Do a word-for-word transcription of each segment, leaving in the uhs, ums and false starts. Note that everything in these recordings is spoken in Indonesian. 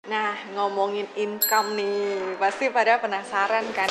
Nah, ngomongin income nih, pasti pada penasaran kan?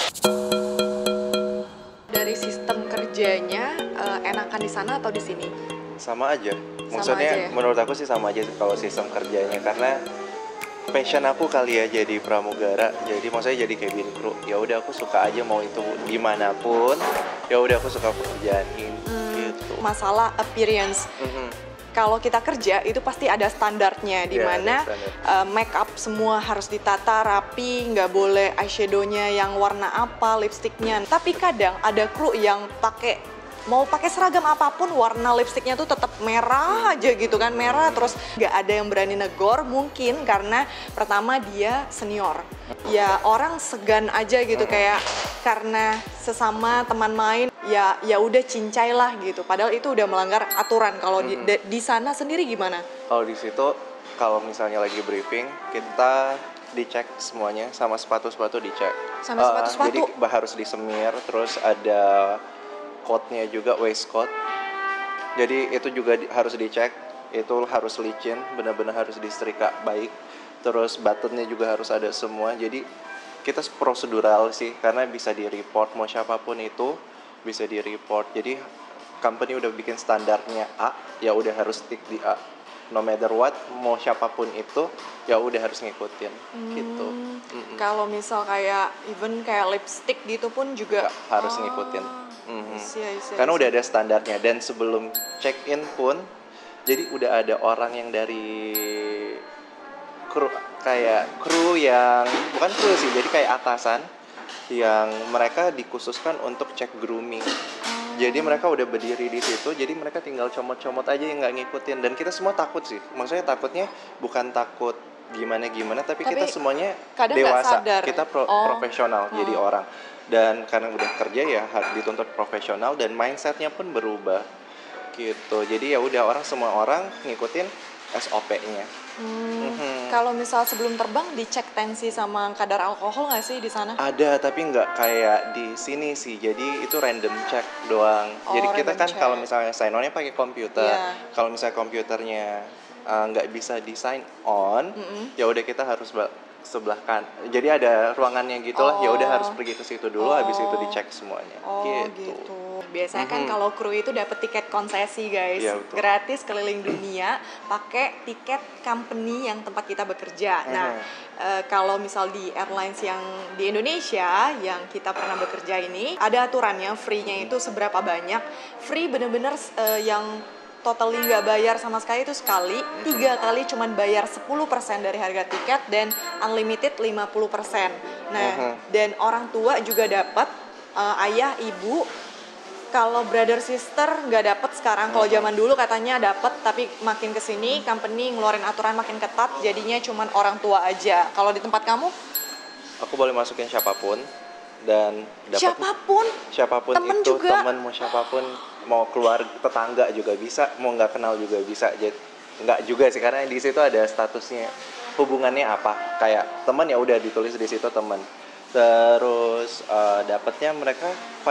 Dari sistem kerjanya, uh, enakan di sana atau di sini? Sama aja. Maksudnya sama aja ya? Menurut aku sih sama aja kalau sistem kerjanya, karena passion aku kali ya jadi pramugara. Jadi maksudnya jadi cabin crew. Ya udah aku suka aja mau itu dimanapun. Ya udah aku suka pekerjaan ini. Hmm, gitu. Masalah appearance. Mm-hmm. Kalau kita kerja itu pasti ada standarnya, di mana yeah, uh, make up semua harus ditata rapi, nggak boleh eyeshadownya yang warna apa, lipstiknya. Tapi kadang ada kru yang pakai mau pakai seragam apapun, warna lipstiknya tuh tetap merah aja gitu kan, merah terus nggak ada yang berani negor, mungkin karena pertama dia senior. Ya orang segan aja gitu, kayak karena sesama teman main ya ya udah cincai lah gitu. Padahal itu udah melanggar aturan. Kalau di, di, di sana sendiri gimana? Kalau di situ kalau misalnya lagi briefing, kita dicek semuanya, sama sepatu-sepatu dicek. Sama sepatu-sepatu. Uh, jadi harus disemir, terus ada coat-nya juga, waistcoat. Jadi itu juga di, harus dicek. Itu harus licin, benar-benar harus disetrika baik. Terus buttonnya juga harus ada semua. Jadi kita prosedural sih, karena bisa di-report mau siapapun itu bisa di-report. Jadi company udah bikin standarnya A, ya udah harus stick di A. No matter what, mau siapapun itu, ya udah harus ngikutin. Hmm, gitu. Kalau misal kayak even kayak lipstick gitu pun juga Nggak, harus oh. ngikutin. Mm-hmm. Isi, isi, Karena isi. udah ada standarnya, dan sebelum check in pun, jadi udah ada orang yang dari kru, kayak kru yang bukan kru sih, jadi kayak atasan yang mereka dikhususkan untuk cek grooming. Oh. Jadi mereka udah berdiri di situ, jadi mereka tinggal comot-comot aja yang nggak ngikutin. Dan kita semua takut sih, maksudnya takutnya bukan takut gimana-gimana, tapi, tapi kita semuanya dewasa, kita pro- oh. profesional, oh. jadi orang. Dan karena udah kerja ya dituntut profesional, dan mindsetnya pun berubah gitu. Jadi ya udah orang semua orang ngikutin S O P-nya. Hmm, mm-hmm. Kalau misal sebelum terbang dicek tensi sama kadar alkohol nggak sih di sana? Ada, tapi nggak kayak di sini sih. Jadi itu random check doang. Oh, jadi kita kan kalau misalnya sign on-nya pakai komputer. Yeah. Kalau misalnya komputernya nggak uh, bisa di sign on, mm-hmm. ya udah kita harus sebelah kan. Jadi ada ruangannya gitulah. Oh. Ya udah harus pergi ke situ dulu, oh. habis itu dicek semuanya. Oh, gitu. gitu. Biasanya mm-hmm. kan kalau kru itu dapat tiket konsesi guys, ya, gratis keliling dunia pakai tiket company yang tempat kita bekerja. Mm-hmm. Nah e, kalau misal di airlines yang di Indonesia yang kita pernah bekerja ini ada aturannya, free-nya itu seberapa banyak. Free bener-bener e, yang totally nggak bayar sama sekali itu sekali, tiga kali cuman bayar sepuluh persen dari harga tiket, dan unlimited lima puluh persen. Nah mm-hmm. dan orang tua juga dapat, e, ayah, ibu. Kalau brother sister nggak dapet sekarang. Kalau zaman dulu katanya dapet, tapi makin kesini company ngeluarin aturan makin ketat, jadinya cuman orang tua aja. Kalau di tempat kamu? Aku boleh masukin siapapun, dan dapat siapapun. Siapapun temen itu juga. Teman mau siapapun, mau keluar tetangga juga bisa, mau nggak kenal juga bisa. Jadi nggak juga sih, karena di situ ada statusnya, hubungannya apa. Kayak teman ya udah ditulis di situ teman. Terus uh, dapatnya mereka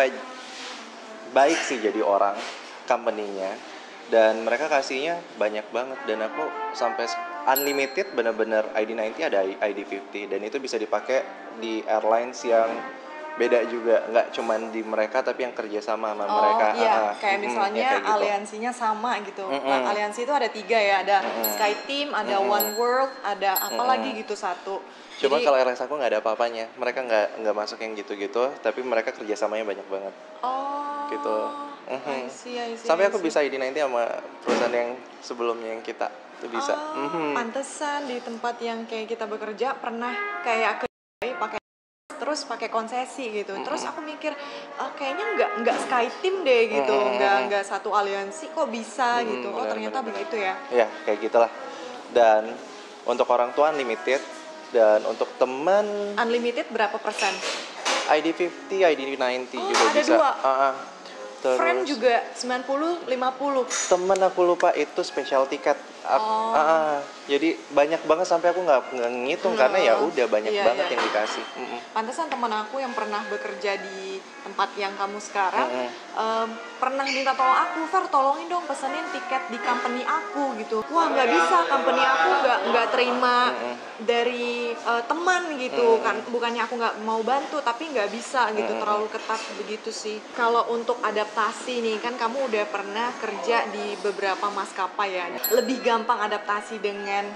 baik sih jadi orang company-nya, dan mereka kasihnya banyak banget, dan aku sampai unlimited bener-bener I D sembilan puluh ada I D lima puluh, dan itu bisa dipakai di airlines yang beda juga, nggak cuman di mereka tapi yang kerja sama sama oh, mereka. Iya, uh, kayak misalnya ya, kayak gitu. Aliansinya sama gitu. Mm-hmm. Nah, aliansi itu ada tiga ya, ada mm-hmm. SkyTeam, ada mm-hmm. One World, ada apa mm-hmm. lagi gitu satu. Cuma kalau airlines aku nggak ada apa-apanya, mereka nggak nggak masuk yang gitu-gitu, tapi mereka kerjasamanya banyak banget. Oh. Gitu. Mm-hmm. I see, I see, Sampai I aku see. bisa I D nanti sama perusahaan yang sebelumnya yang kita itu bisa. Oh, mm-hmm. Pantesan di tempat yang kayak kita bekerja pernah kayak ke pakai terus pakai konsesi gitu. Mm-hmm. Terus aku mikir oh, kayaknya nggak nggak SkyTeam deh gitu, mm-hmm. nggak nggak satu aliansi kok bisa mm-hmm, gitu. Oh bener, ternyata bener. Begitu ya. Iya kayak gitulah. Dan untuk orang tua unlimited, dan untuk teman unlimited berapa persen? I D lima puluh, I D sembilan puluh oh, juga ada bisa. Dua. Uh-uh. Terus, friend juga sembilan puluh, lima puluh. Temen aku lupa itu special tiket. Oh. Uh, jadi banyak banget sampai aku nggak ngitung hmm. karena ya udah banyak iya, banget iya. yang dikasih. Mm-mm. Pantesan temen aku yang pernah bekerja di tempat yang kamu sekarang, mm-hmm. um, pernah minta tolong aku, Fer tolongin dong pesenin tiket di company aku gitu. Wah nggak bisa, company aku nggak nggak terima mm-hmm. dari uh, teman gitu mm-hmm. kan, bukannya aku nggak mau bantu tapi nggak bisa gitu, mm-hmm. terlalu ketat begitu sih. Kalau untuk adaptasi nih kan kamu udah pernah kerja di beberapa maskapai ya, lebih gampang adaptasi dengan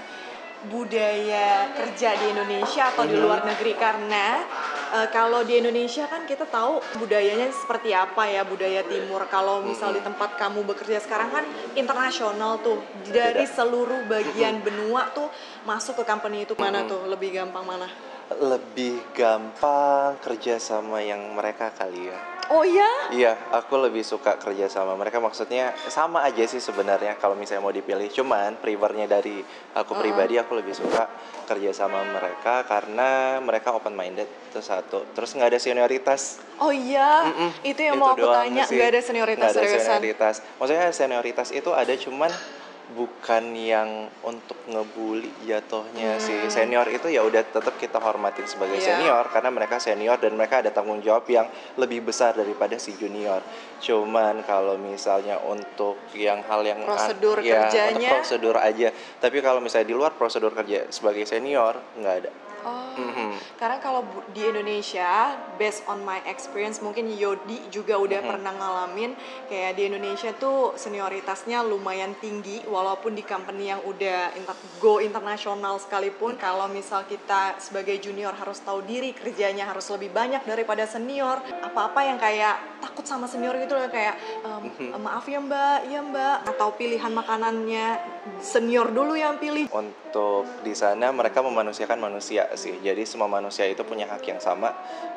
budaya kerja di Indonesia atau mm-hmm. di luar negeri, karena uh, kalau di Indonesia kan kita tahu budayanya seperti apa ya, budaya timur. Kalau misal mm-hmm. di tempat kamu bekerja sekarang kan internasional tuh, dari seluruh bagian mm-hmm. benua tuh masuk ke company itu. Mana mm-hmm. tuh lebih gampang mana? Lebih gampang kerja sama yang mereka kali ya. Oh iya? Iya, aku lebih suka kerja sama mereka. Maksudnya sama aja sih sebenarnya kalau misalnya mau dipilih. Cuman prefernya dari aku uh-uh. pribadi, aku lebih suka kerja sama mereka karena mereka open minded, itu satu. Terus nggak ada senioritas. Oh iya? Mm-mm. Itu yang itu mau aku tanya, nggak ada senioritas. Nggak ada senioritas. Maksudnya senioritas itu ada, cuman bukan yang untuk ngebully jatuhnya hmm. sih. Senior itu ya udah tetap kita hormatin sebagai yeah. senior karena mereka senior dan mereka ada tanggung jawab yang lebih besar daripada si junior. Cuman kalau misalnya untuk yang hal yang prosedur an- ya kerjanya, untuk prosedur aja. Tapi kalau misalnya di luar prosedur kerja sebagai senior nggak ada. Oh, mm-hmm. karena kalau di Indonesia, based on my experience, mungkin Yodi juga udah mm-hmm. pernah ngalamin kayak di Indonesia tuh senioritasnya lumayan tinggi, walaupun di company yang udah inter- go internasional sekalipun. Mm-hmm. Kalau misal kita sebagai junior harus tahu diri, kerjanya harus lebih banyak daripada senior. Apa-apa yang kayak takut sama senior gitu loh, kayak um, mm-hmm. maaf ya mbak, iya mbak, atau pilihan makanannya senior dulu yang pilih. Untuk di sana mereka memanusiakan manusia sih. Jadi semua manusia itu punya hak yang sama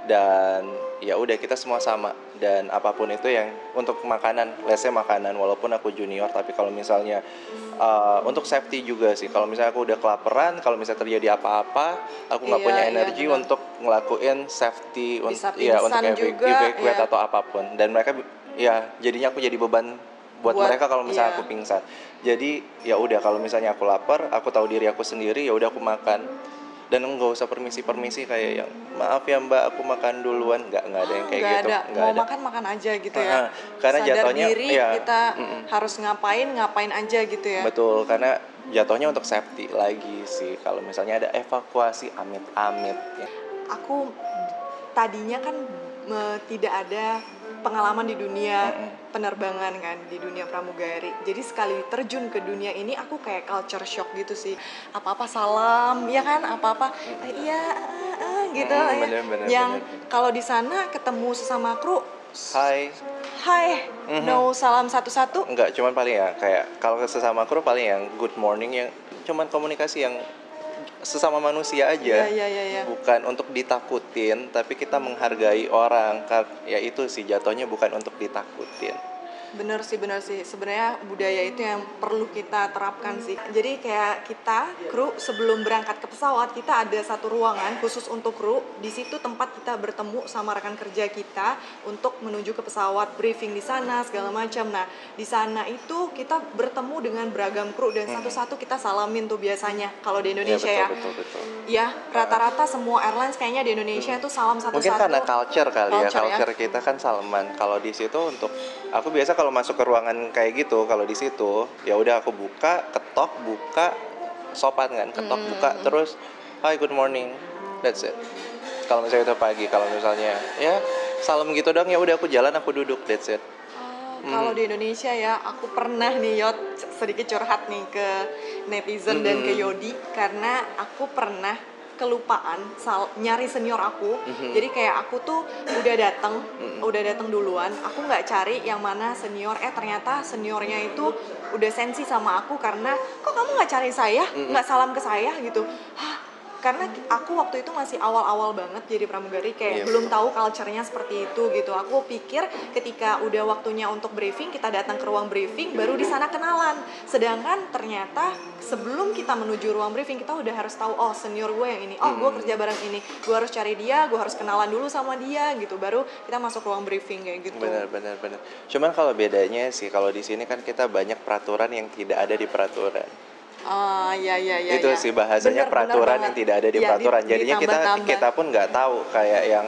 dan ya udah kita semua sama, dan apapun itu yang untuk makanan, let's say makanan, walaupun aku junior tapi kalau misalnya uh, untuk safety juga sih. Kalau misalnya aku udah kelaparan, kalau misalnya terjadi apa-apa, aku nggak iya, punya energi iya, untuk ngelakuin safety untuk ya untuk evacuate yeah. atau apapun, dan mereka ya jadinya aku jadi beban buat, buat mereka kalau misalnya yeah. aku pingsan. Jadi ya udah kalau misalnya aku lapar, aku tahu diri aku sendiri, ya udah aku makan. Dan nggak usah permisi-permisi kayak yang maaf ya mbak aku makan duluan, nggak nggak ada yang kayak nggak gitu. Ada. Nggak mau ada. makan makan aja gitu ya. Nah, karena sadar jatuhnya diri ya, kita mm-mm. harus ngapain ngapain aja gitu ya. Betul, karena jatuhnya untuk safety lagi sih. Kalau misalnya ada evakuasi amit-amit. Ya. Aku tadinya kan me, tidak ada pengalaman di dunia mm-mm. penerbangan kan, di dunia pramugari. Jadi sekali terjun ke dunia ini aku kayak culture shock gitu sih. Apa-apa salam, ya kan? Apa-apa mm-hmm. iya uh, uh, gitu mm, bener, ya. Bener, yang kalau di sana ketemu sesama kru, hai. Hai. Mm-hmm. No salam satu-satu. Enggak, cuman paling ya kayak kalau sesama kru paling yang good morning, yang cuman komunikasi yang sesama manusia aja, ya, ya, ya, ya. bukan untuk ditakutin, tapi kita menghargai orang. Ya itu sih jatuhnya, bukan untuk ditakutin. Bener sih, bener sih. Sebenarnya budaya itu yang perlu kita terapkan sih. Jadi kayak kita, kru sebelum berangkat ke pesawat, kita ada satu ruangan khusus untuk kru. Di situ tempat kita bertemu sama rekan kerja kita untuk menuju ke pesawat, briefing di sana, segala macam. Nah, di sana itu kita bertemu dengan beragam kru dan hmm. satu-satu kita salamin tuh biasanya. Kalau di Indonesia ya. Betul, betul, betul. Ya, rata-rata semua airlines kayaknya di Indonesia itu hmm. salam satu-satu. Mungkin karena culture kali culture, ya, culture ya. kita kan salaman. Kalau di situ untuk aku biasa kalau masuk ke ruangan kayak gitu, kalau di situ ya udah aku buka, ketok, buka, sopan kan, ketok, hmm. buka, terus hi good morning, that's it. Kalau misalnya itu pagi, kalau misalnya ya salam gitu dong, ya udah aku jalan, aku duduk, that's it. Oh, hmm. Kalau di Indonesia ya, aku pernah nih Yot sedikit curhat nih ke netizen hmm. dan ke Yodi, karena aku pernah kelupaan sal- nyari senior aku. Mm-hmm. Jadi kayak aku tuh udah datang, mm-hmm. udah datang duluan. Aku nggak cari yang mana senior. Eh ternyata seniornya itu udah sensi sama aku karena kok kamu nggak cari saya, nggak mm-hmm. salam ke saya gitu. Hah? Karena aku waktu itu masih awal-awal banget jadi pramugari, kayak yeah. belum tahu culture-nya seperti itu gitu. Aku pikir ketika udah waktunya untuk briefing, kita datang ke ruang briefing, baru di sana kenalan. Sedangkan ternyata sebelum kita menuju ruang briefing, kita udah harus tahu, oh senior gue yang ini, oh gue kerja bareng ini, gue harus cari dia, gue harus kenalan dulu sama dia gitu, baru kita masuk ruang briefing kayak gitu. Benar, benar, benar. Cuman kalau bedanya sih, kalau di sini kan kita banyak peraturan yang tidak ada di peraturan. Oh ya ya ya. Itu ya. sih bahasanya bener, peraturan yang tidak ada di ya, peraturan. Di, Jadinya kita kita pun nggak tahu kayak yang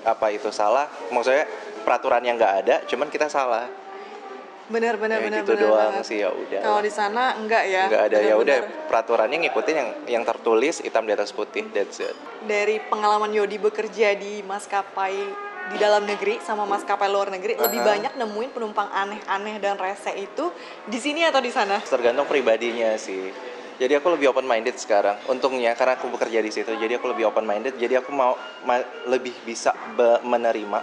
apa itu salah, maksudnya peraturan yang nggak ada, cuman kita salah. Bener bener ya, bener gitu bener doang banget. sih, ya udah. Kalau di sana enggak ya? Enggak ada, ya udah bener-bener. peraturannya ngikutin yang yang tertulis hitam di atas putih, that's it. Dari pengalaman Yodi bekerja di maskapai di dalam negeri sama maskapai luar negeri, Aha. lebih banyak nemuin penumpang aneh-aneh dan rese itu di sini atau di sana? Tergantung pribadinya sih. Jadi aku lebih open minded sekarang. Untungnya karena aku bekerja di situ, jadi aku lebih open minded. Jadi aku mau ma- lebih bisa be- menerima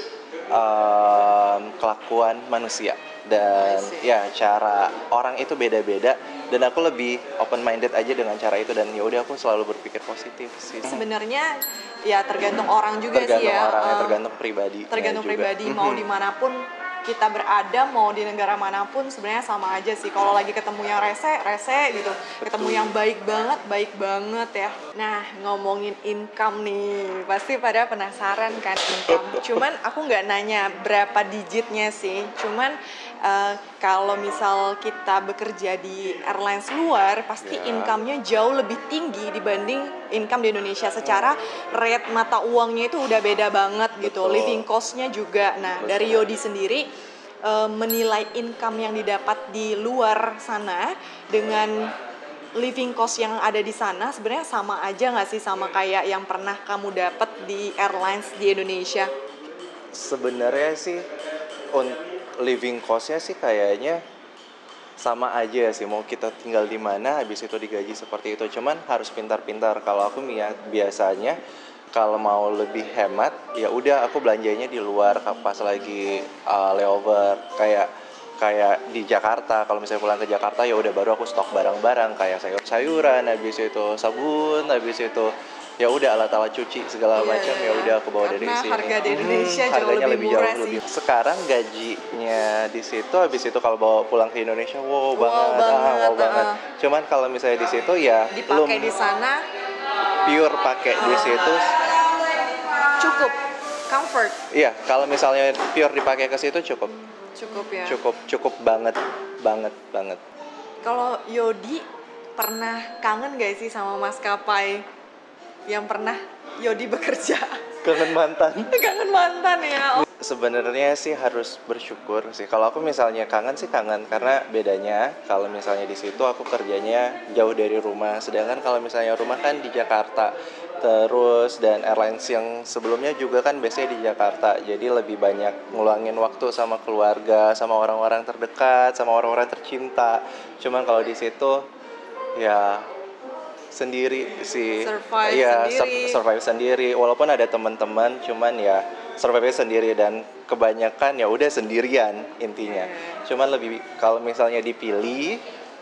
um, kelakuan manusia. Dan ya cara orang itu beda-beda, dan aku lebih open minded aja dengan cara itu, dan ya udah aku selalu berpikir positif sih. Sebenarnya ya tergantung orang juga tergantung sih ya. Orang, uh, tergantung pribadi. Tergantung juga. pribadi, mau Mm-hmm. dimanapun kita berada, mau di negara manapun sebenarnya sama aja sih. Kalau lagi ketemu yang rese, rese gitu. Betul. Ketemu yang baik banget, baik banget ya. Nah, ngomongin income nih, pasti pada penasaran kan income. Cuman aku nggak nanya berapa digitnya sih. Cuman uh, kalau misal kita bekerja di airlines luar, pasti yeah. income-nya jauh lebih tinggi dibanding income di Indonesia. Secara rate mata uangnya itu udah beda banget gitu. Betul. Living cost-nya juga. Nah, Betul. dari Yodi sendiri uh, menilai income yang didapat di luar sana dengan living cost yang ada di sana sebenarnya sama aja nggak sih sama kayak yang pernah kamu dapat di airlines di Indonesia? Sebenarnya sih on living cost-nya sih kayaknya sama aja sih, mau kita tinggal di mana habis itu digaji seperti itu. Cuman harus pintar-pintar. Kalau aku biasanya kalau mau lebih hemat ya udah aku belanjanya di luar pas lagi uh, layover, kayak kayak di Jakarta. Kalau misalnya pulang ke Jakarta ya udah baru aku stok barang-barang kayak sayur-sayuran, habis itu sabun, habis itu ya udah alat-alat cuci segala yeah, macam ya udah aku bawa dari sini. Karena harga di Indonesia hmm, jauh harganya lebih lebih murah jauh sih. Lebih. Sekarang gajinya di situ habis itu kalau bawa pulang ke Indonesia wow, wow banget, banget, ah, wow uh. banget. Cuman kalau misalnya di situ ya dipakai di sana pure pakai uh. di situ cukup comfort. Iya, kalau misalnya pure dipakai ke situ cukup. Cukup ya. Cukup cukup banget, banget, banget. Kalau Yodi pernah kangen gak sih sama maskapai yang pernah Yodi bekerja? Kangen mantan. Kangen mantan ya. Oh. Sebenarnya sih harus bersyukur sih. Kalau aku misalnya kangen sih kangen, karena bedanya kalau misalnya di situ aku kerjanya jauh dari rumah, sedangkan kalau misalnya rumah kan di Jakarta. Terus dan airlines yang sebelumnya juga kan biasanya di Jakarta, jadi lebih banyak ngulangin waktu sama keluarga, sama orang-orang terdekat, sama orang-orang tercinta. Cuman kalau di situ ya sendiri sih, survive ya sendiri. survive sendiri. Walaupun ada teman-teman, cuman ya survive sendiri, dan kebanyakan ya udah sendirian intinya. Yeah. Cuman lebih kalau misalnya dipilih,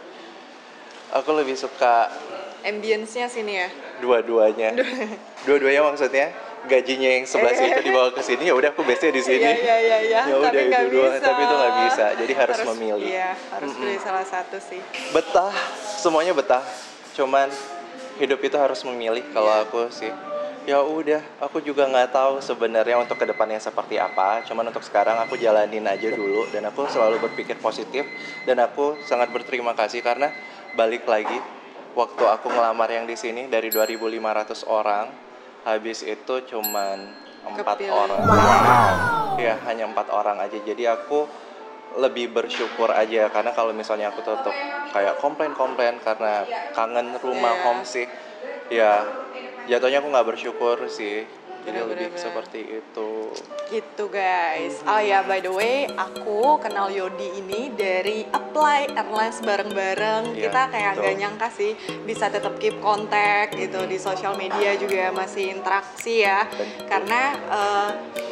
aku lebih suka ambience-nya sini ya. Dua-duanya. Dua-duanya maksudnya gajinya yang sebelah situ dibawa ke sini, ya udah aku biasanya di sini. Iya iya iya iya. Ya udah itu doang, tapi itu nggak bisa. Jadi harus, harus memilih. Iya, harus mm-hmm. pilih salah satu sih. Betah, semuanya betah. Cuman hidup itu harus memilih kalau yeah. aku sih. Ya udah, aku juga nggak tahu sebenarnya untuk kedepannya seperti apa. Cuman untuk sekarang aku jalanin aja dulu, dan aku selalu berpikir positif, dan aku sangat berterima kasih karena balik lagi waktu aku ngelamar yang di sini dari dua ribu lima ratus orang, habis itu cuman empat orang. Wow. Ya hanya empat orang aja. Jadi aku lebih bersyukur aja, karena kalau misalnya aku tetap kayak komplain-komplain karena kangen rumah, yeah. homesick, ya jatuhnya aku nggak bersyukur sih. Jadi bener, lebih bener. Seperti itu. Gitu guys. Oh ya, by the way, aku kenal Yodi ini dari Apply Airlines bareng-bareng. Yeah, kita kayak nggak nyangka sih bisa tetap keep kontak gitu di sosial media, juga masih interaksi ya. Betul. Karena uh,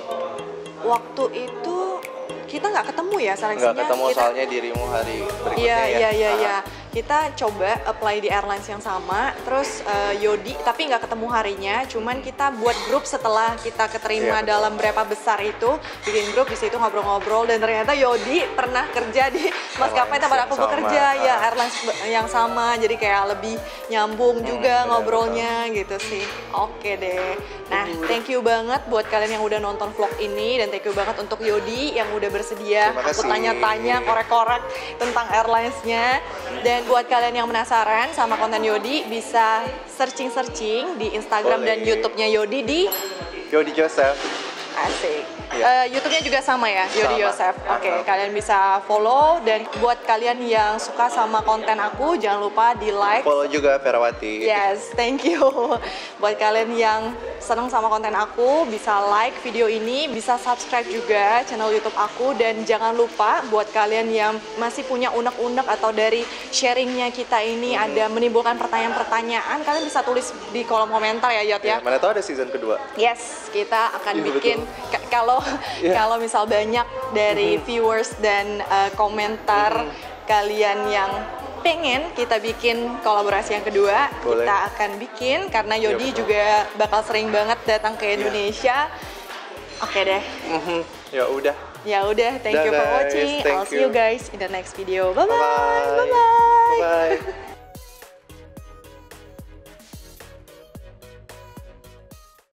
waktu itu kita nggak ketemu ya seleksinya. Nggak ketemu, kita, soalnya dirimu hari berikutnya iya, ya. Iya iya iya. Kita coba apply di airlines yang sama, terus uh, Yodi, tapi nggak ketemu harinya. Cuman kita buat grup setelah kita keterima yeah. dalam berapa besar itu, bikin grup di situ ngobrol-ngobrol, dan ternyata Yodi pernah kerja di maskapai tempat aku bekerja, uh. ya airlines yang sama. Jadi kayak lebih nyambung hmm, juga bener, ngobrolnya betul. Gitu sih. Oke deh. Nah, thank you banget buat kalian yang udah nonton vlog ini, dan thank you banget untuk Yodi yang udah bersedia aku tanya-tanya, korek-korek tentang airlines-nya. Dan buat kalian yang penasaran sama konten Yodi, bisa searching-searching di Instagram Boleh. Dan YouTube-nya Yodi di Yodi Joseph. Asik. Yeah. Uh, YouTube-nya juga sama ya, Yodi Sama. Yosef. Oke, okay, Uh-huh. kalian bisa follow, dan buat kalian yang suka sama konten aku, jangan lupa di like. Follow juga Ferawati. Yes, thank you. Buat kalian yang seneng sama konten aku, bisa like video ini, bisa subscribe juga channel YouTube aku, dan jangan lupa buat kalian yang masih punya unek-unek atau dari sharingnya kita ini hmm. ada menimbulkan pertanyaan-pertanyaan, kalian bisa tulis di kolom komentar ya, Yot ya. Ya, mana tahu ada season kedua. Yes, kita akan Ya, bikin k- kalau yeah. kalau misal banyak dari mm-hmm. viewers dan uh, komentar mm-hmm. kalian yang pengen kita bikin kolaborasi yang kedua, boleh. Kita akan bikin karena Yodi yeah, juga bakal sering banget datang ke Indonesia. Yeah. Oke deh. Mm-hmm. Ya udah. Ya udah, thank Dah you for guys, watching. I'll see you you guys in the next video. Bye bye. Bye bye. Bye bye. Bye bye.